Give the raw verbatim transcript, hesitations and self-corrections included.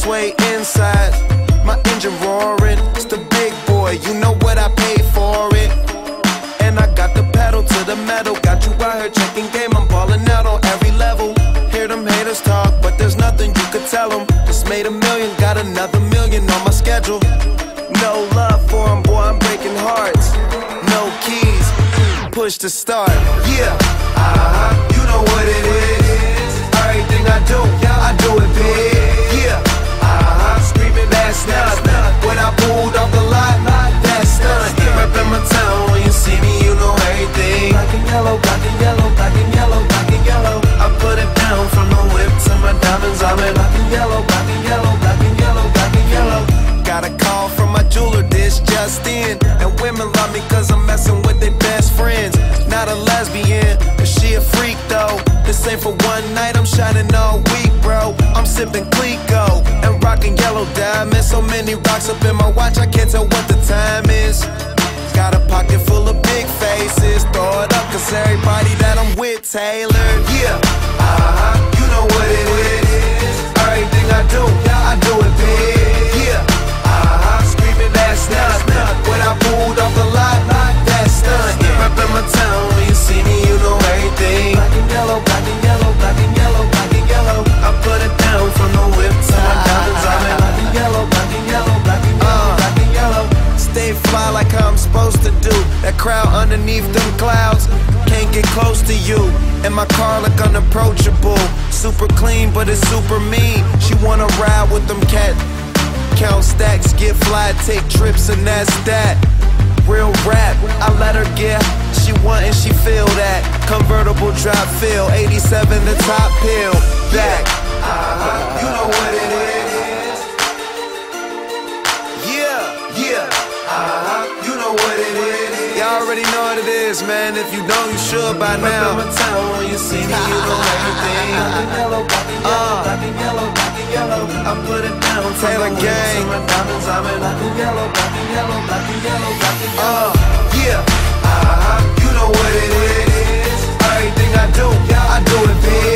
sway inside, my engine roaring. It's the big boy, you know what I paid for it. And I got the pedal to the metal. Got you out here checking game, I'm balling out on every level. Hear them haters talk, but there's nothing you could tell them. Just made a million, got another million on my schedule. No love for them, boy, I'm breaking hearts. No keys, push to start. Yeah, uh-huh, you know what it is. Everything I do, I do it big. Yeah, uh-huh, screaming that's not when I pulled off the lot, that's done. Reppin' my town, when you see me, you know everything. Black and yellow, black and yellow, black and yellow, black and yellow. I put it down from the whip to my diamonds. I'm in black and yellow, black and yellow, black and yellow, black and yellow. Got a call from my jeweler, this just in. And women love me cause I'm messing with their best friends. Not a lesbian, but she a freak though. This ain't for one night, I'm shining all week, bro. I'm sipping Clico and rocking yellow diamonds. So many rocks up in my watch, I can't tell what the time is. Got a pocket full of big faces. Throw it up cause everybody that I'm with tailored. Yeah, uh-huh, you know what it is. Everything I do, I do it big. Yeah, uh-huh, screaming that's not when I pulled off the lot, that's done. Reppin' my town, when you see me, you know everything. Black and yellow, black and yellow, black and yellow, black and yellow. I put it down from the whip to my diamonds. I'm in black and yellow, black and yellow, black and yellow, black and yellow. Stay fly like how I'm supposed to do. That crowd underneath them clouds can't get close to you. And my car look unapproachable. Super clean, but it's super mean. She wanna ride with them cat. Count stacks, get fly, take trips, and that's that. Real rap, I let her get. She want and she feel that. Convertible drop feel, eighty-seven the top pill. Back, uh-huh, you know what it is. Yeah, yeah, uh-huh, you know what it is. Y'all already know what it is, man. If you don't, you should by now. Remember my town, when you see me, you know everything. Black and yellow, black and yellow, black and yellow, black and yellow. I put it down, Taylor gang. My diamonds, I'm in black and yellow, black and yellow, black and yellow, black and yellow. Uh, yeah, uh-huh, you know what it is. Everything I do, I do it big.